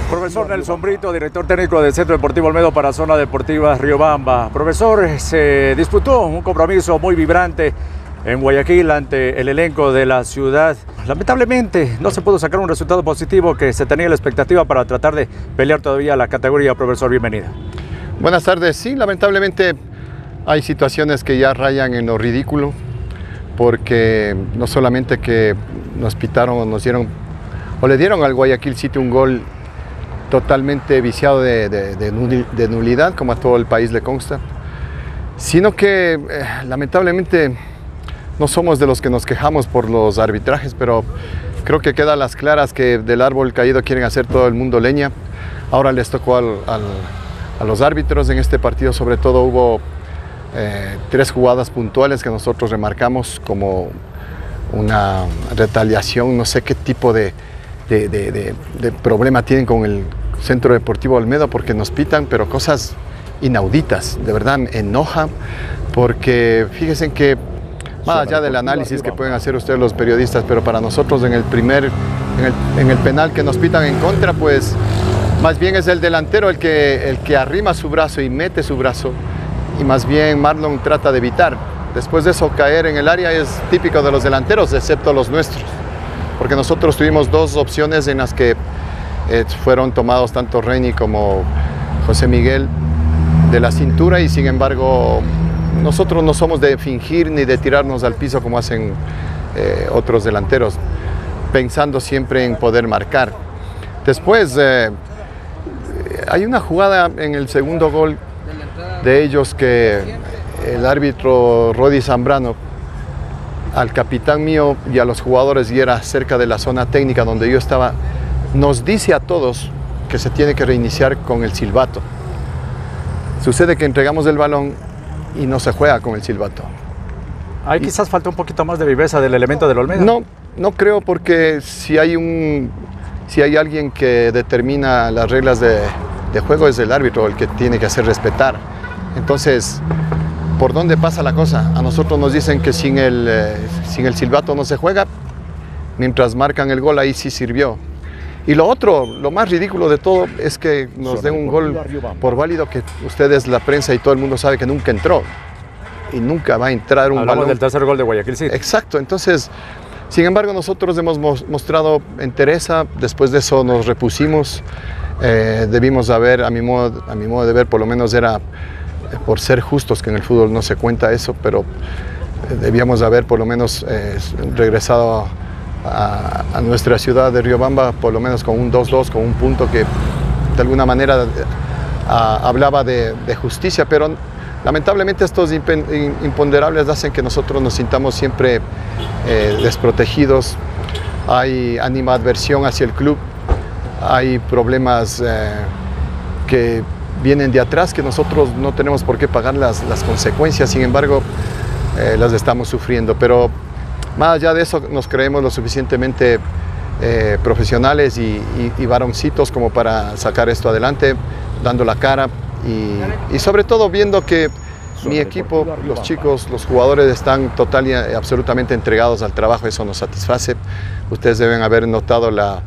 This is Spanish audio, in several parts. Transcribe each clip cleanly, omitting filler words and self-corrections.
Profesor Nelson Brito, director técnico del Centro Deportivo Olmedo para Zona Deportiva Riobamba. Profesor, se disputó un compromiso muy vibrante en Guayaquil ante el elenco de la ciudad. Lamentablemente no se pudo sacar un resultado positivo que se tenía la expectativa para tratar de pelear todavía la categoría. Profesor, bienvenido. Buenas tardes. Sí, lamentablemente hay situaciones que ya rayan en lo ridículo, porque no solamente que nos pitaron o nos dieron o le dieron al Guayaquil City un gol totalmente viciado de nulidad, como a todo el país le consta, sino que lamentablemente no somos de los que nos quejamos por los arbitrajes, pero creo que queda a las claras que del árbol caído quieren hacer todo el mundo leña. Ahora les tocó a los árbitros. En este partido sobre todo hubo 3 jugadas puntuales que nosotros remarcamos como una retaliación, no sé qué tipo de problema tienen con el Centro Deportivo Olmedo, porque nos pitan, pero cosas inauditas, de verdad me enoja, porque fíjense que más allá del análisis que pueden hacer ustedes los periodistas, pero para nosotros en el penal que nos pitan en contra, pues más bien es el delantero el que arrima su brazo y mete su brazo, y más bien Marlon trata de evitar. Después de eso, caer en el área es típico de los delanteros, excepto los nuestros, porque nosotros tuvimos 2 opciones en las que fueron tomados tanto Reni como José Miguel de la cintura, y sin embargo nosotros no somos de fingir ni de tirarnos al piso como hacen otros delanteros, pensando siempre en poder marcar. Después hay una jugada en el segundo gol de ellos que el árbitro Rodi Zambrano al capitán mío y a los jugadores, y era cerca de la zona técnica donde yo estaba, nos dice a todos que se tiene que reiniciar con el silbato. Sucede que entregamos el balón y no se juega con el silbato. Ahí quizás falta un poquito más de viveza del elemento del Olmedo. No creo, porque si hay alguien que determina las reglas de juego es el árbitro, el que tiene que hacer respetar. Entonces, ¿por dónde pasa la cosa? A nosotros nos dicen que sin el silbato no se juega, mientras marcan el gol ahí sí sirvió. Y lo otro, lo más ridículo de todo, es que nos den un gol por válido que ustedes, la prensa y todo el mundo sabe que nunca entró. Y nunca va a entrar un balón. Hablamos del tercer gol de Guayaquil City. Exacto, entonces, sin embargo, nosotros hemos mostrado entereza. Después de eso nos repusimos. Debimos haber, a mi modo de ver, por lo menos era por ser justos, que en el fútbol no se cuenta eso, pero debíamos haber por lo menos regresado a nuestra ciudad de Riobamba, por lo menos con un 2-2, con un punto que de alguna manera hablaba de justicia, pero lamentablemente estos imponderables hacen que nosotros nos sintamos siempre desprotegidos. Hay animadversión hacia el club, hay problemas que vienen de atrás, que nosotros no tenemos por qué pagar las consecuencias, sin embargo las estamos sufriendo. Pero más allá de eso, nos creemos lo suficientemente profesionales y varoncitos como para sacar esto adelante, dando la cara y sobre todo viendo que mi equipo, los chicos, los jugadores están total y absolutamente entregados al trabajo. Eso nos satisface. Ustedes deben haber notado la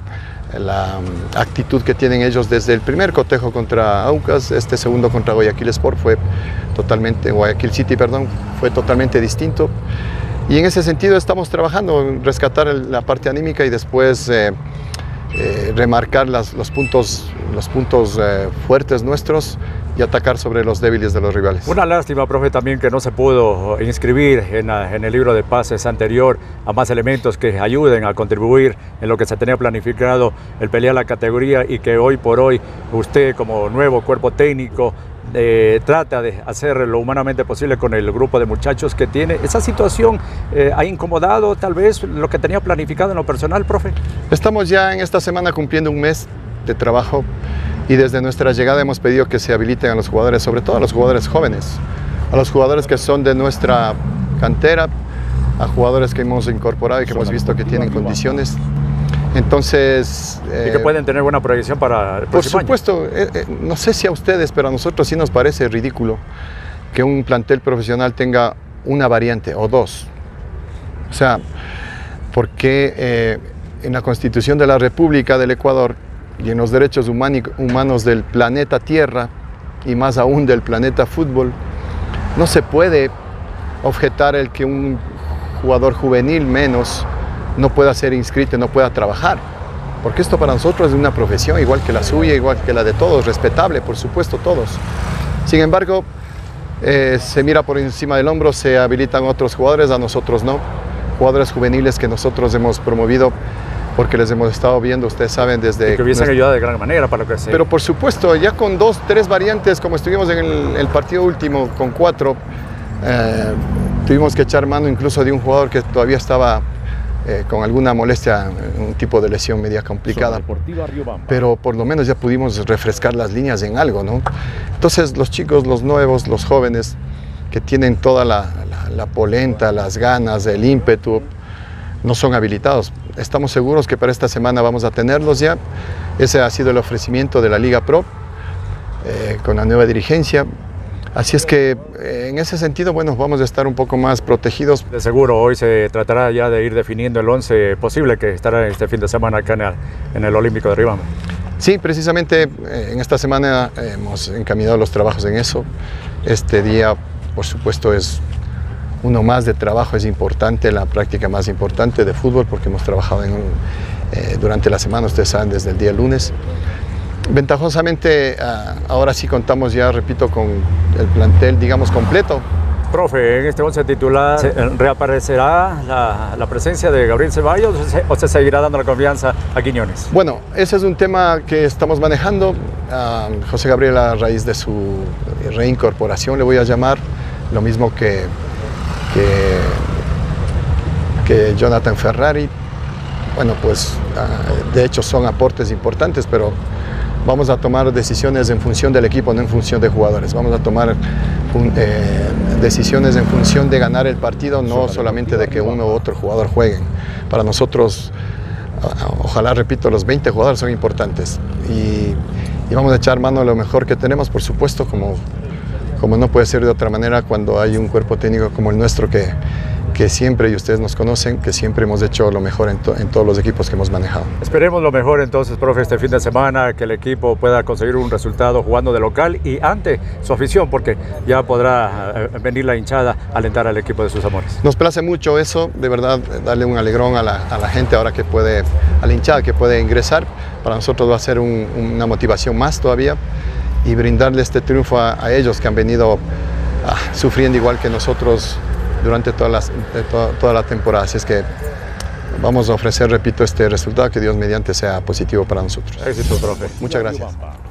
actitud que tienen ellos desde el primer cotejo contra Aucas. Este segundo contra Guayaquil Sport Guayaquil City, fue totalmente distinto. Y en ese sentido estamos trabajando en rescatar la parte anímica y después remarcar los puntos fuertes nuestros y atacar sobre los débiles de los rivales. Una lástima, profe, también que no se pudo inscribir en el libro de pases anterior a más elementos que ayuden a contribuir en lo que se tenía planificado el pelear la categoría, y que hoy por hoy usted, como nuevo cuerpo técnico, trata de hacer lo humanamente posible con el grupo de muchachos que tiene. ¿Esa situación ha incomodado tal vez lo que tenía planificado en lo personal, profe? Estamos ya en esta semana cumpliendo un mes de trabajo, y desde nuestra llegada hemos pedido que se habiliten a los jugadores, sobre todo a los jugadores jóvenes, a los jugadores que son de nuestra cantera, a jugadores que hemos incorporado y que hemos visto que tienen condiciones. Entonces... y que pueden tener buena proyección para el próximo año. Por supuesto, no sé si a ustedes, pero a nosotros sí nos parece ridículo que un plantel profesional tenga una variante o 2. O sea, ¿por qué en la Constitución de la República del Ecuador y en los derechos humanos del planeta Tierra y más aún del planeta fútbol, no se puede objetar el que un jugador juvenil menos no pueda ser inscrito, no pueda trabajar, porque esto para nosotros es una profesión igual que la suya, igual que la de todos, respetable, por supuesto, todos. Sin embargo, se mira por encima del hombro, se habilitan otros jugadores, a nosotros no, jugadores juveniles que nosotros hemos promovido porque les hemos estado viendo, ustedes saben, desde... Y que hubiesen ayudado de gran manera para lo que sea. Pero por supuesto, ya con 2, 3 variantes, como estuvimos en el partido último, con 4, tuvimos que echar mano incluso de un jugador que todavía estaba con alguna molestia, un tipo de lesión media complicada. Pero por lo menos ya pudimos refrescar las líneas en algo, ¿no? Entonces los chicos, los nuevos, los jóvenes, que tienen toda la polenta, las ganas, el ímpetu, no son habilitados. Estamos seguros que para esta semana vamos a tenerlos ya. Ese ha sido el ofrecimiento de la Liga Pro con la nueva dirigencia. Así es que en ese sentido, bueno, vamos a estar un poco más protegidos. De seguro hoy se tratará ya de ir definiendo el 11 posible que estará este fin de semana acá en el Olímpico de Riobamba. Sí, precisamente en esta semana hemos encaminado los trabajos en eso. Este día, por supuesto, es uno más de trabajo, es importante, la práctica más importante de fútbol, porque hemos trabajado durante la semana, ustedes saben, desde el día lunes. Ventajosamente, ahora sí contamos ya, repito, con el plantel, digamos, completo. Profe, en este 11 titular, ¿reaparecerá la presencia de Gabriel Ceballos o se seguirá dando la confianza a Quiñones? Bueno, ese es un tema que estamos manejando. José Gabriel, a raíz de su reincorporación, le voy a llamar, lo mismo que Jonathan Ferrari. Bueno, pues de hecho son aportes importantes, pero vamos a tomar decisiones en función del equipo, no en función de jugadores. Vamos a tomar decisiones en función de ganar el partido, no solamente de que uno u otro jugador jueguen. Para nosotros, ojalá, repito, los 20 jugadores son importantes y vamos a echar mano a lo mejor que tenemos, por supuesto, como no puede ser de otra manera cuando hay un cuerpo técnico como el nuestro que siempre, y ustedes nos conocen, que siempre hemos hecho lo mejor en todos los equipos que hemos manejado. Esperemos lo mejor entonces, profe, este fin de semana, que el equipo pueda conseguir un resultado jugando de local y ante su afición, porque ya podrá venir la hinchada a alentar al equipo de sus amores. Nos place mucho eso, de verdad, darle un alegrón a la gente ahora que puede, a la hinchada que puede ingresar. Para nosotros va a ser una motivación más todavía y brindarle este triunfo a ellos que han venido sufriendo igual que nosotros durante toda la temporada. Así es que vamos a ofrecer, repito, este resultado que Dios mediante sea positivo para nosotros. Éxito, profe. Muchas gracias.